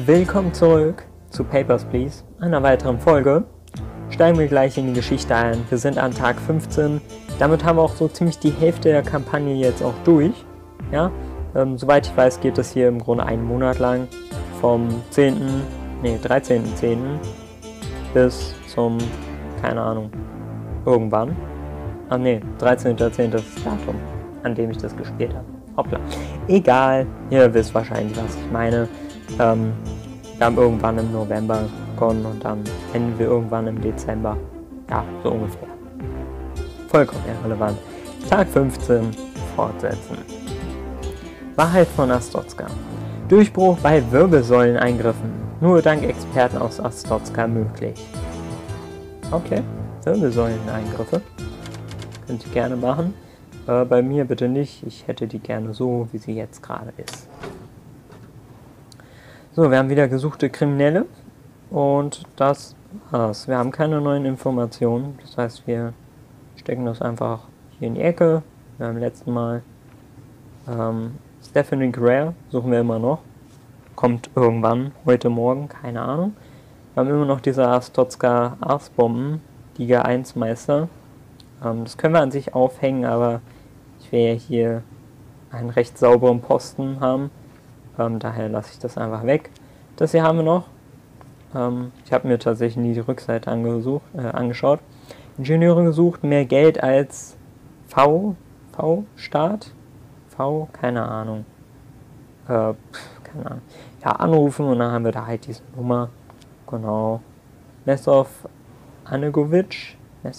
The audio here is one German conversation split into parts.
Willkommen zurück zu Papers, Please, einer weiteren Folge. Steigen wir gleich in die Geschichte ein. Wir sind an Tag 15. Damit haben wir auch so ziemlich die Hälfte der Kampagne jetzt auch durch. Ja, soweit ich weiß, geht es hier im Grunde einen Monat lang. Vom 13.10. bis zum, keine Ahnung, irgendwann. 13.10. ist das Datum, an dem ich das gespielt habe. Hoppla. Egal, ihr wisst wahrscheinlich, was ich meine. Wir haben irgendwann im November begonnen und dann enden wir irgendwann im Dezember. Ja, so ungefähr. Vollkommen irrelevant. Tag 15 fortsetzen. Wahrheit von Arstotzka. Durchbruch bei Wirbelsäuleneingriffen. Nur dank Experten aus Arstotzka möglich. Okay, Wirbelsäuleneingriffe. Könnt ihr gerne machen. Bei mir bitte nicht. Ich hätte die gerne so, wie sie jetzt gerade ist. So, wir haben wieder gesuchte Kriminelle. Und das war's. Wir haben keine neuen Informationen. Das heißt, wir stecken das einfach hier in die Ecke. Wir haben letzten Mal Stephanie Greer suchen wir immer noch. Kommt irgendwann, heute Morgen, keine Ahnung. Wir haben immer noch diese Arstotzka Arsbomben, Liga 1 Meister. Das können wir an sich aufhängen, aber ich will ja hier einen recht sauberen Posten haben. Daher lasse ich das einfach weg. Das hier haben wir noch. Ich habe mir tatsächlich nie die Rückseite angeschaut. Ingenieure gesucht, mehr Geld als V-Start? V? Keine Ahnung. Keine Ahnung. Ja, anrufen und dann haben wir da halt diese Nummer. Genau. Nesov Anigovic,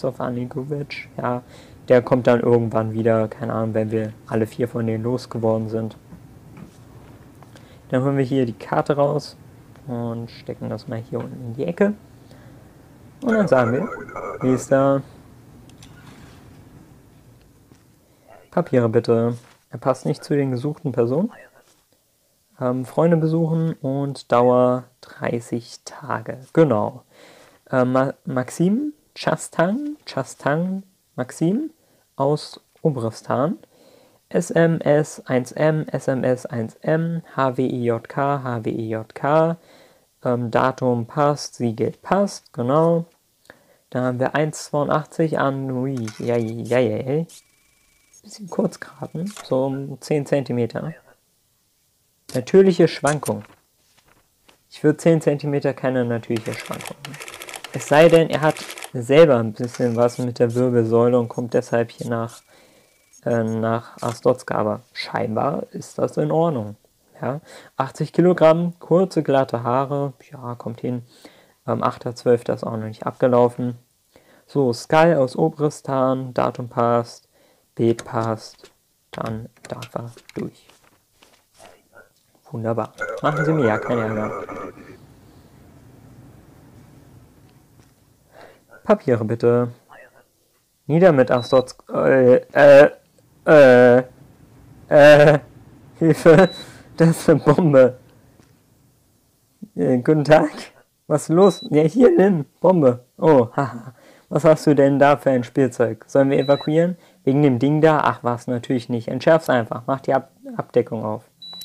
ja. Der kommt dann irgendwann wieder, keine Ahnung, wenn wir alle 4 von denen losgeworden sind. Dann holen wir hier die Karte raus und stecken das mal hier unten in die Ecke. Und dann sagen wir, wie ist da? Papiere bitte. Er passt nicht zu den gesuchten Personen. Freunde besuchen und Dauer 30 Tage. Genau. Maxim Chastang Maxim aus Obristan. SMS 1M, SMS 1M, HWIJK. Datum passt, Siegel passt, genau. Da haben wir 1,82 an, bisschen kurz geraten, so um 10 cm. Natürliche Schwankung. Ich würde 10 cm keine natürliche Schwankung. Es sei denn, er hat selber ein bisschen was mit der Wirbelsäule und kommt deshalb hier nach Arstotzka, aber scheinbar ist das in Ordnung. Ja? 80 Kilogramm, kurze, glatte Haare, ja, kommt hin. 8.12. ist auch noch nicht abgelaufen. So, Skull aus Obristan, Datum passt, Bild passt, dann darf er durch. Wunderbar. Machen Sie mir ja keinen Ärger. Papiere bitte. Nieder mit Arstotzka. Hilfe, das ist eine Bombe. Guten Tag. Was ist los? Ja, hier, nimm. Bombe. Oh, haha. Was hast du denn da für ein Spielzeug? Sollen wir evakuieren? Wegen dem Ding da? Ach was, natürlich nicht. Entschärf's einfach. Mach die Abdeckung auf.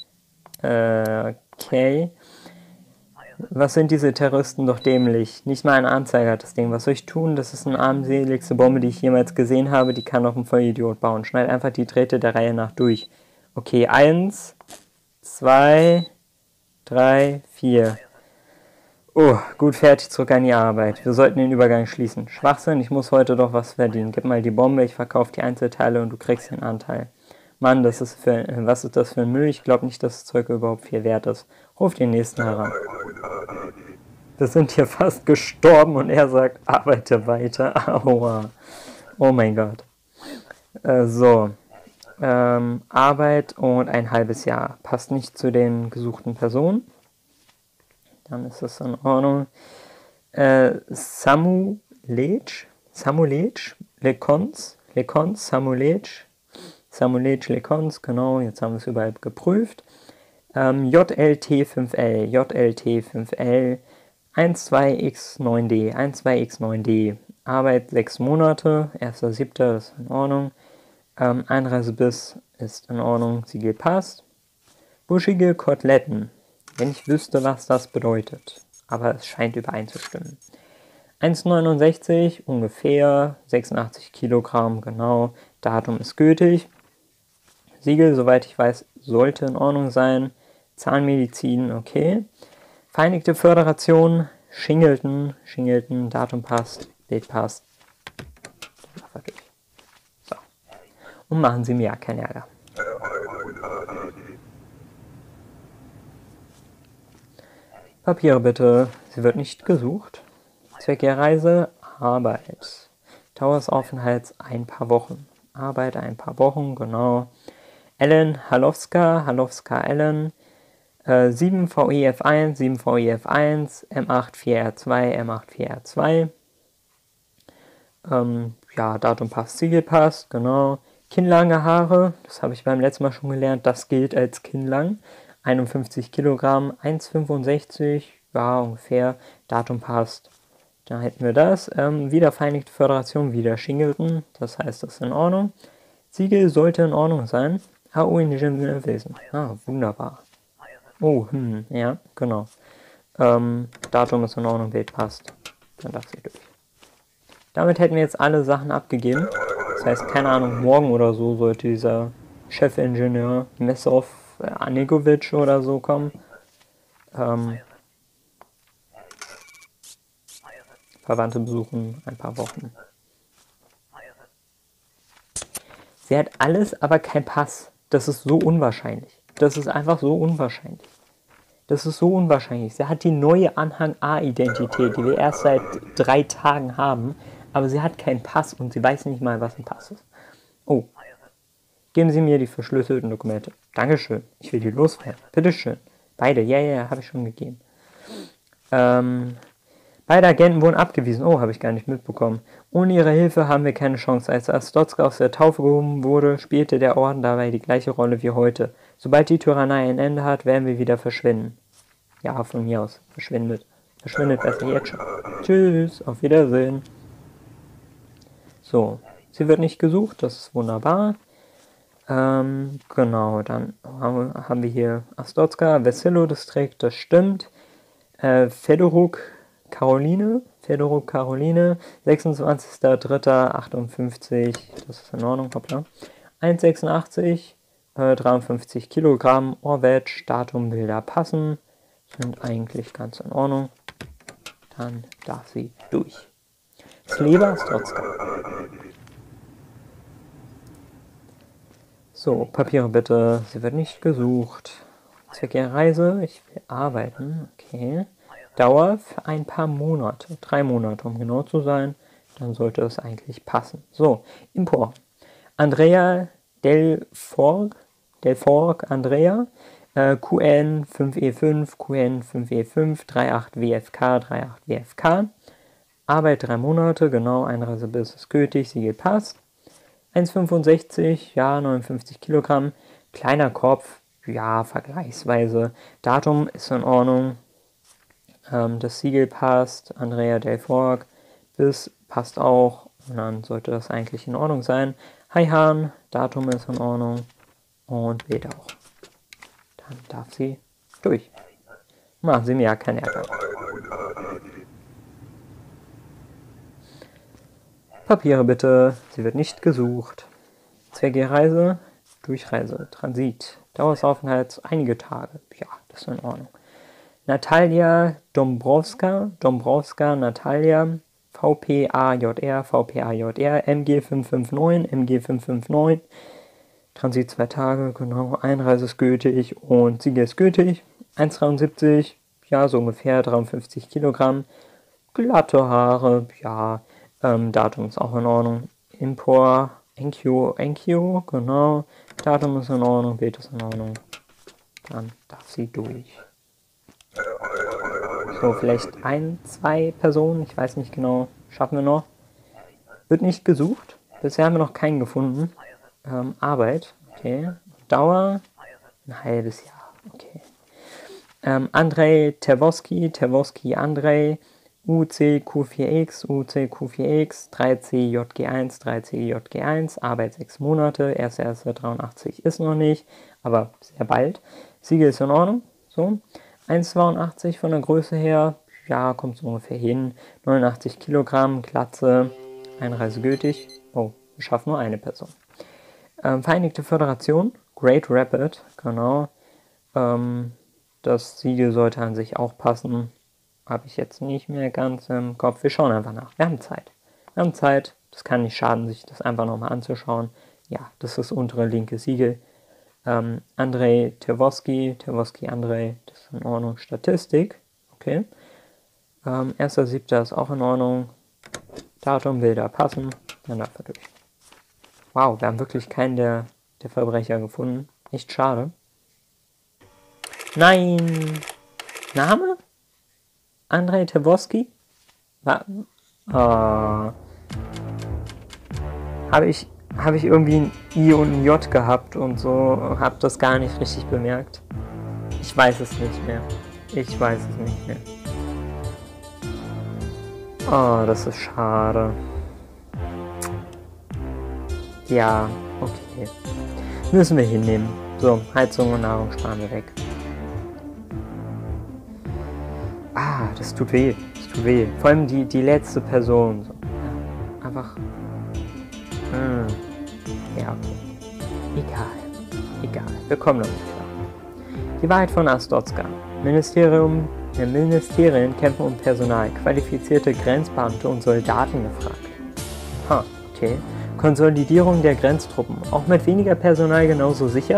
Okay. Was sind diese Terroristen doch dämlich? Nicht mal ein Anzeiger hat das Ding. Was soll ich tun? Das ist eine armseligste Bombe, die ich jemals gesehen habe. Die kann auch ein Vollidiot bauen. Schneid einfach die Drähte der Reihe nach durch. Okay, 1, 2, 3, 4. Oh, gut, fertig, zurück an die Arbeit. Wir sollten den Übergang schließen. Schwachsinn, ich muss heute doch was verdienen. Gib mal die Bombe, ich verkaufe die Einzelteile und du kriegst den Anteil. Mann, was ist das für ein Müll? Ich glaube nicht, dass das Zeug überhaupt viel wert ist. Ruf den nächsten heran. Wir sind hier fast gestorben und er sagt, arbeite weiter. Aua. Oh mein Gott. Arbeit und ein halbes Jahr. Passt nicht zu den gesuchten Personen. Dann ist das in Ordnung. Samulec, Lekons, Lekons, genau, jetzt haben wir es überall geprüft. JLT5L, 12X9D, Arbeit 6 Monate, 1.7. das ist in Ordnung. Einreisebiss ist in Ordnung, Siegel passt. Buschige Koteletten, wenn ich wüsste, was das bedeutet. Aber es scheint übereinzustimmen. 1,69 ungefähr, 86 Kilogramm, genau. Datum ist gültig. Siegel, soweit ich weiß, sollte in Ordnung sein. Zahnmedizin, okay. Vereinigte Föderation, Shingleton, Datum passt, Bild passt. So. Und machen Sie mir ja keinen Ärger. Papiere bitte. Sie wird nicht gesucht. Zweck der Reise, Arbeit. Dauer des Aufenthalts ein paar Wochen. Arbeit ein paar Wochen, genau. Ellen Halowska Ellen. 7 VEF1, 7 VEF1, M84R2, M84R2. Ja, Datum passt, Siegel passt, genau. Kinnlange Haare, das habe ich beim letzten Mal schon gelernt, das gilt als kinnlang. 51 Kilogramm, 1,65, ja, ungefähr. Datum passt. Da hätten wir das. Wieder Vereinigte Föderation, wieder Shingleton, das heißt, das ist in Ordnung. Siegel sollte in Ordnung sein. AU Ingenieurwesen. Ah, wunderbar. Oh, ja, genau. Datum ist in Ordnung, Bild passt. Dann darf sie durch. Damit hätten wir jetzt alle Sachen abgegeben. Das heißt, keine Ahnung, morgen oder so sollte dieser Chefingenieur Messov Anegovic oder so kommen. Verwandte besuchen, ein paar Wochen. Sie hat alles, aber kein Pass. Das ist so unwahrscheinlich. Das ist einfach so unwahrscheinlich. Das ist so unwahrscheinlich. Sie hat die neue Anhang A-Identität, die wir erst seit 3 Tagen haben, aber sie hat keinen Pass und sie weiß nicht mal, was ein Pass ist. Oh. Geben Sie mir die verschlüsselten Dokumente. Dankeschön. Ich will die loswerden. Bitteschön. Beide. Ja, habe ich schon gegeben. Beide Agenten wurden abgewiesen. Oh, habe ich gar nicht mitbekommen. Ohne ihre Hilfe haben wir keine Chance. Als Astotska aus der Taufe gehoben wurde, spielte der Orden dabei die gleiche Rolle wie heute. Sobald die Tyrannei ein Ende hat, werden wir wieder verschwinden. Ja, von mir aus. Verschwindet. Verschwindet besser jetzt schon. Tschüss, auf Wiedersehen. So, sie wird nicht gesucht, das ist wunderbar. Genau, dann haben wir hier Astotska, Vesilo-Distrikt, das stimmt. Fedoruk Caroline, 26.03.58, das ist in Ordnung, hoppla. 1,86, 53 Kilogramm, Orwetsch, Datum, Bilder passen, sind eigentlich ganz in Ordnung. Dann darf sie durch. Sleva Astotska. So, Papiere bitte, sie wird nicht gesucht. Zweck ihrer Reise, ich will arbeiten, okay. Dauer für ein paar Monate, 3 Monate, um genau zu sein, dann sollte es eigentlich passen. So, Import. Andrea Delforg, Andrea, QN 5E5, QN 5E5, 38WFK, 38WFK. Arbeit 3 Monate, genau, Einreisebiss ist gültig, Siegel passt. 1,65, ja, 59 Kilogramm, kleiner Kopf, ja, vergleichsweise. Datum ist in Ordnung. Das Siegel passt, Andrea Delforg, bis passt auch, und dann sollte das eigentlich in Ordnung sein. Hi Hahn, Datum ist in Ordnung und Bild auch. Dann darf sie durch. Machen Sie mir ja keinen Ärger. Papiere bitte, sie wird nicht gesucht. Zweck ihrer Reise, Durchreise, Transit, Dauer des Aufenthalts einige Tage, ja, das ist in Ordnung. Natalia Dombrowska, Natalia, VPAJR, MG559, Transit 2 Tage, genau, Einreise ist gültig und Siegel ist gültig, 1,73, ja, so ungefähr 53 Kilogramm, glatte Haare, ja, Datum ist auch in Ordnung, Import, Enkyo, genau, Datum ist in Ordnung, Bild ist in Ordnung, dann darf sie durch. So, vielleicht 1, 2 Personen, ich weiß nicht genau, schaffen wir noch. Wird nicht gesucht, bisher haben wir noch keinen gefunden. Arbeit, okay. Dauer, ein halbes Jahr, okay. Andrei Terwoski, Andrei, UCQ4X, 3CJG1, Arbeit 6 Monate, 1.1.83 ist noch nicht, aber sehr bald. Siegel ist in Ordnung, so. 1,82 von der Größe her, ja, kommt so ungefähr hin. 89 Kilogramm, Glatze, einreisegültig. Oh, wir schaffen nur eine Person. Vereinigte Föderation, Great Rapid, genau. Das Siegel sollte an sich auch passen. Habe ich jetzt nicht mehr ganz im Kopf. Wir schauen einfach nach. Wir haben Zeit. Das kann nicht schaden, sich das einfach nochmal anzuschauen. Ja, das ist das untere linke Siegel. Andrei Terwosky, Andrei, das ist in Ordnung. Statistik, okay. 1.7. ist auch in Ordnung. Datum, Bilder passen. Dann darf er durch. Wow, wir haben wirklich keinen der Verbrecher gefunden. Echt schade. Nein! Name? Andrei Terwosky? Habe ich irgendwie ein I und ein J gehabt und so, habe das gar nicht richtig bemerkt. Ich weiß es nicht mehr. Oh, das ist schade. Ja, okay. Müssen wir hinnehmen. So, Heizung und Nahrung sparen wir weg. Ah, das tut weh. Vor allem die letzte Person. So. Ja, einfach. Ja, okay. Egal. Wir kommen noch nicht klar. Die Wahrheit von Arstotzka. Ministerien kämpfen um Personal. Qualifizierte Grenzbeamte und Soldaten gefragt. Okay. Konsolidierung der Grenztruppen. Auch mit weniger Personal genauso sicher?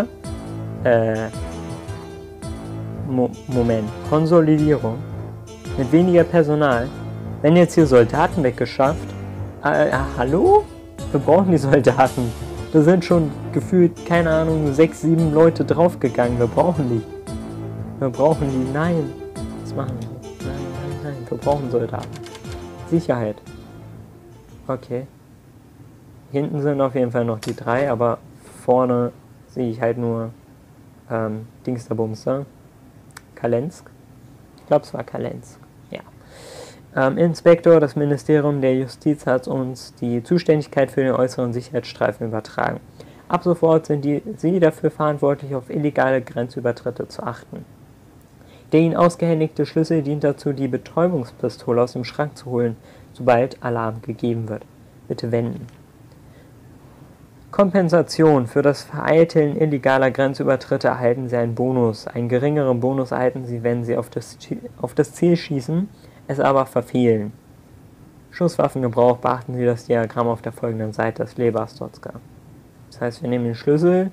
Moment. Konsolidierung. Mit weniger Personal? Wenn jetzt hier Soldaten weggeschafft? Hallo? Wir brauchen die Soldaten. Da sind schon gefühlt, keine Ahnung, 6, 7 Leute draufgegangen. Wir brauchen die. Nein. Was machen wir? Nein. Wir brauchen Soldaten. Sicherheit. Okay. Hinten sind auf jeden Fall noch die 3, aber vorne sehe ich halt nur Dingsterbumster. Kalensk. Ich glaube, es war Kalensk. Ja. Inspektor, das Ministerium der Justiz hat uns die Zuständigkeit für den äußeren Sicherheitsstreifen übertragen. Ab sofort sind Sie dafür verantwortlich, auf illegale Grenzübertritte zu achten. Der Ihnen ausgehändigte Schlüssel dient dazu, die Betäubungspistole aus dem Schrank zu holen, sobald Alarm gegeben wird. Bitte wenden. Kompensation für das Vereiteln illegaler Grenzübertritte erhalten Sie einen Bonus. Einen geringeren Bonus erhalten Sie, wenn Sie auf das Ziel schießen, es aber verfehlen. Schusswaffengebrauch, beachten Sie das Diagramm auf der folgenden Seite des Leberstotzka. Das heißt, wir nehmen den Schlüssel.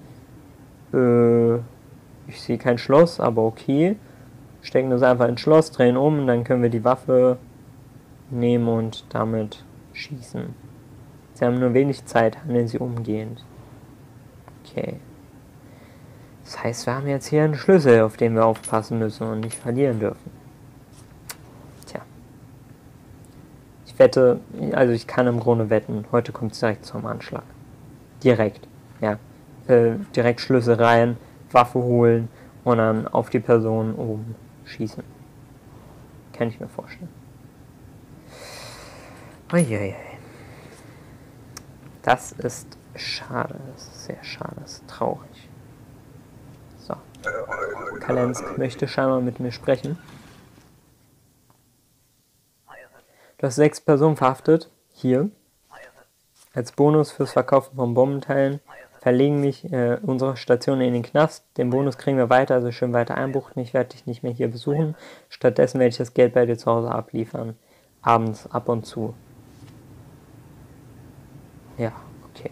Ich sehe kein Schloss, aber okay. Stecken das einfach ins Schloss, drehen um und dann können wir die Waffe nehmen und damit schießen. Sie haben nur wenig Zeit, handeln Sie umgehend. Okay. Das heißt, wir haben jetzt hier einen Schlüssel, auf den wir aufpassen müssen und nicht verlieren dürfen. Tja. Ich wette, also ich kann im Grunde wetten, heute kommt es direkt zum Anschlag. Direkt, ja. Direkt Schlüssel rein, Waffe holen und dann auf die Person oben schießen. Kann ich mir vorstellen. Uiuiui. Das ist schade, das ist sehr schade, das ist traurig. So. Kalensk möchte scheinbar mit mir sprechen. Du hast 6 Personen verhaftet. Hier. Als Bonus fürs Verkaufen von Bombenteilen verlegen mich unsere Station in den Knast. Den Bonus kriegen wir weiter, also schön weiter einbuchten. Ich werde dich nicht mehr hier besuchen. Stattdessen werde ich das Geld bei dir zu Hause abliefern. Abends ab und zu. Ja, okay.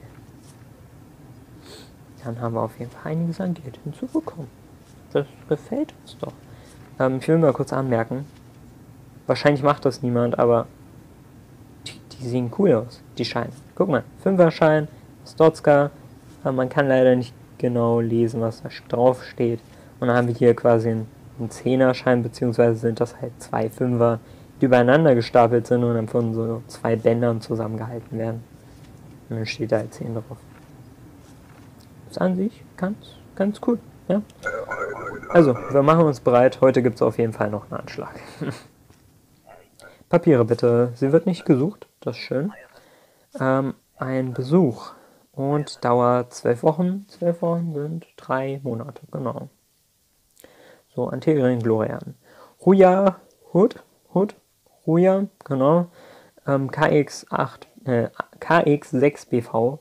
Dann haben wir auf jeden Fall einiges an Geld hinzubekommen. Das gefällt uns doch. Ich will mal kurz anmerken. Wahrscheinlich macht das niemand, aber die sehen cool aus, die Scheine. Guck mal, 5er-Schein, Stotzka. Man kann leider nicht genau lesen, was da drauf steht. Und dann haben wir hier quasi einen 10er-Schein, beziehungsweise sind das halt 2 5er, die übereinander gestapelt sind und dann von so 2 Bändern zusammengehalten werden. Und dann steht da halt 10 drauf. Ist an sich ganz cool, ja. Also, wir machen uns bereit. Heute gibt es auf jeden Fall noch einen Anschlag. Papiere bitte. Sie wird nicht gesucht. Das ist schön. Ein Besuch. Und dauert 12 Wochen. 12 Wochen sind 3 Monate, genau. So, Antegerin Glorian. Ruja, Ruja, genau. KX6BV,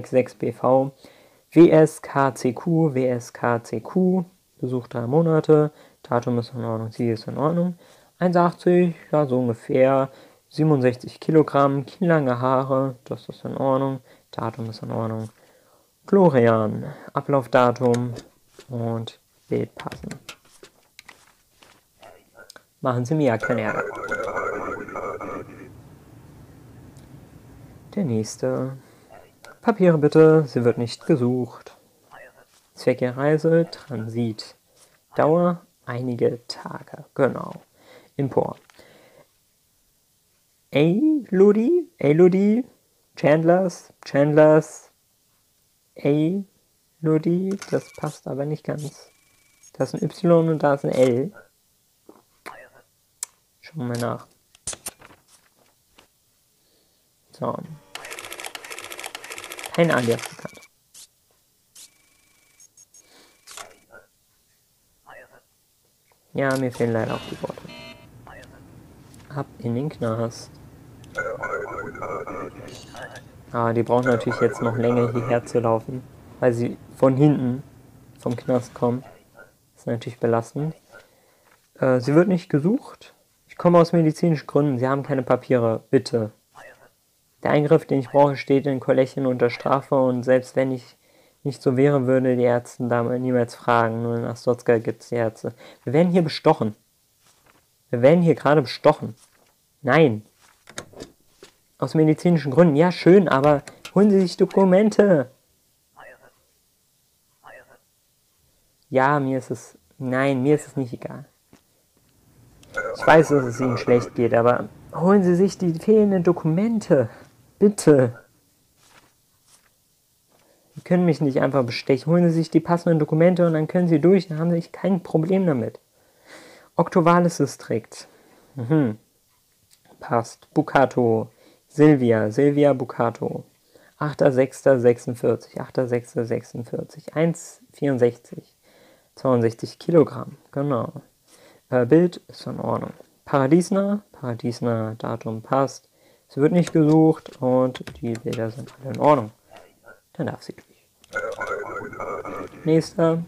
WSKCQ, Besuch 3 Monate, Datum ist in Ordnung, Ziel ist in Ordnung. 1,80, ja, so ungefähr. 67 Kilogramm, kiellange Haare, das ist in Ordnung. Datum ist in Ordnung. Glorian, Ablaufdatum und Bild passen. Machen Sie mir ja keinen Ärger. Der nächste. Papiere bitte, sie wird nicht gesucht. Zweck der Reise, Transit. Dauer, einige Tage. Genau. Import. Elodie, Chandlers, Elodie, das passt aber nicht ganz. Da ist ein Y und da ist ein L. Schauen wir mal nach. So. Kein Alias bekannt. Ja, mir fehlen leider auch die Worte. Ab in den Knast. Ah, die brauchen natürlich jetzt noch länger hierher zu laufen, weil sie von hinten vom Knast kommen. Das ist natürlich belastend. Sie wird nicht gesucht. Ich komme aus medizinischen Gründen. Sie haben keine Papiere. Bitte. Der Eingriff, den ich brauche, steht in Kollegien unter Strafe und selbst wenn ich nicht so wäre, würde die Ärzte da niemals fragen. Nur in Astotska gibt es die Ärzte. Wir werden hier bestochen. Wir werden hier gerade bestochen. Nein. Aus medizinischen Gründen. Ja, schön, aber holen Sie sich Dokumente. Ja, mir ist es... Nein, mir ist es nicht egal. Ich weiß, dass es Ihnen schlecht geht, aber holen Sie sich die fehlenden Dokumente. Bitte. Sie können mich nicht einfach bestechen. Holen Sie sich die passenden Dokumente und dann können Sie durch. Dann haben Sie kein Problem damit. Octovalis Distrikt. Passt. Bucato. Silvia Bucato. 8.6.46. 8.6.46. 1,64. 62 Kilogramm. Genau. Bild ist in Ordnung. Paradiesner, Datum passt. Es wird nicht gesucht und die Bilder sind alle in Ordnung. Dann darf sie durch. Nächster.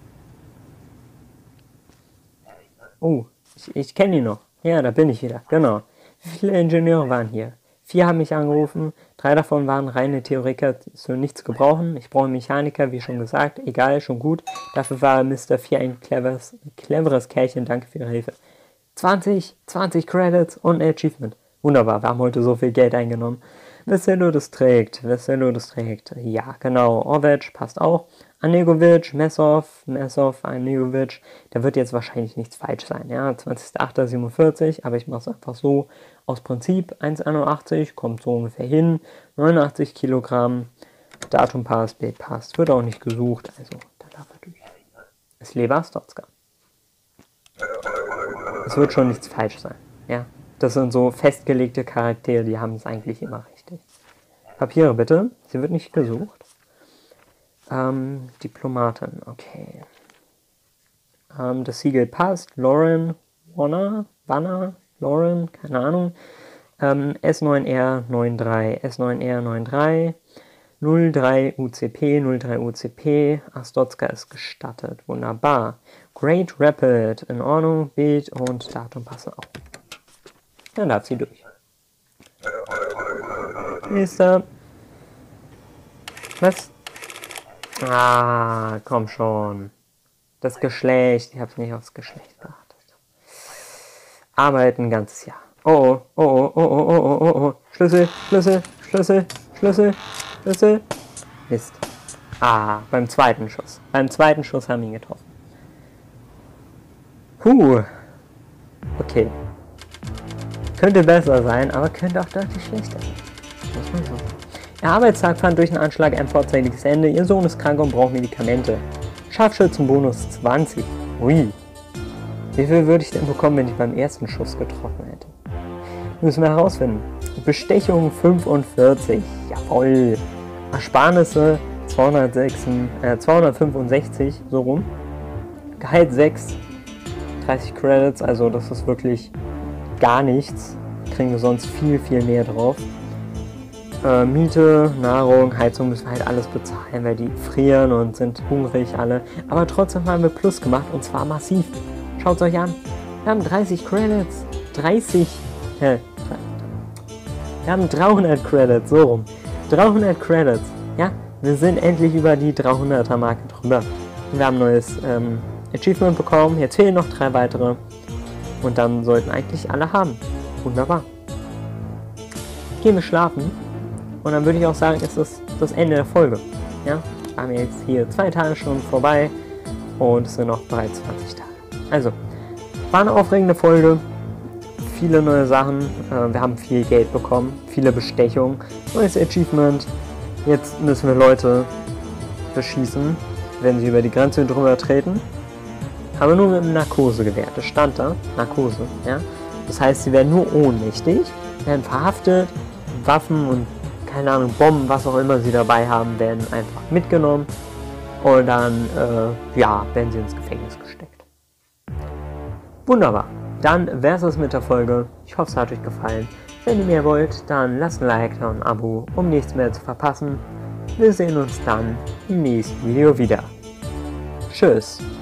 Oh, ich kenne ihn noch. Ja, da bin ich wieder. Genau. Wie viele Ingenieure waren hier? 4 haben mich angerufen. 3 davon waren reine Theoretiker, zu nichts gebrauchen. Ich brauche einen Mechaniker, wie schon gesagt. Egal, schon gut. Dafür war Mr. 4 ein cleveres Kerlchen. Danke für Ihre Hilfe. 20 Credits und ein Achievement. Wunderbar, wir haben heute so viel Geld eingenommen. Veselo das trägt. Ja, genau. Orvec passt auch. Anegovic, Messov, Anegovic. Da wird jetzt wahrscheinlich nichts falsch sein. Ja, 20.08.47, aber ich mache es einfach so. Aus Prinzip 1,81, kommt so ungefähr hin. 89 Kilogramm. Datum passt, Bild passt. Wird auch nicht gesucht, also da darf er durch. Es lebt Astotska. Es wird schon nichts falsch sein. Ja, das sind so festgelegte Charaktere, die haben es eigentlich immer richtig. Papiere bitte. Sie wird nicht gesucht. Diplomatin, okay. Das Siegel passt. Lauren, Wanner, Lauren, keine Ahnung. S9R93, 03 UCP, Astotska ist gestattet. Wunderbar. Great Rapid, in Ordnung. Bild und Datum passen auch. Dann darf sie durch. Nächster. Was? Ah, komm schon. Das Geschlecht. Ich hab's nicht aufs Geschlecht geachtet. Arbeiten ein ganzes Jahr. Oh. Schlüssel. Mist. Ah, beim zweiten Schuss. Beim zweiten Schuss haben wir ihn getroffen. Okay. Könnte besser sein, aber könnte auch deutlich schlechter sein. Muss man so sagen. Ihr Arbeitstag fand durch einen Anschlag ein vorzeitiges Ende. Ihr Sohn ist krank und braucht Medikamente. Scharfschützenbonus 20. Ui. Wie viel würde ich denn bekommen, wenn ich beim ersten Schuss getroffen hätte? Müssen wir herausfinden. Bestechung 45. Jawohl. Ersparnisse 265, so rum. Gehalt 6. 30 Credits, also das ist wirklich gar nichts. Kriegen wir sonst viel, viel mehr drauf. Miete, Nahrung, Heizung müssen wir halt alles bezahlen, weil die frieren und sind hungrig alle. Aber trotzdem haben wir Plus gemacht und zwar massiv. Schaut es euch an. Wir haben 30 Credits. 30. Wir haben 300 Credits, so rum. 300 Credits. Ja, wir sind endlich über die 300er Marke drüber. Wir haben ein neues Achievement bekommen. Jetzt fehlen noch 3 weitere. Und dann sollten eigentlich alle haben. Wunderbar. Gehen wir schlafen. Und dann würde ich auch sagen, ist das das Ende der Folge. Ja, wir haben jetzt hier 2 Tage schon vorbei. Und es sind noch bereits 20 Tage. Also, war eine aufregende Folge. Viele neue Sachen. Wir haben viel Geld bekommen. Viele Bestechungen. Neues Achievement. Jetzt müssen wir Leute beschießen, wenn sie über die Grenze drüber treten. Aber nur mit einem Narkosegewehr. Das stand da. Narkose. Ja? Das heißt, sie werden nur ohnmächtig, werden verhaftet. Waffen und keine Ahnung, Bomben, was auch immer sie dabei haben, werden einfach mitgenommen. Und dann, werden sie ins Gefängnis gesteckt. Wunderbar. Dann wäre es mit der Folge. Ich hoffe, es hat euch gefallen. Wenn ihr mehr wollt, dann lasst ein Like und ein Abo, um nichts mehr zu verpassen. Wir sehen uns dann im nächsten Video wieder. Tschüss.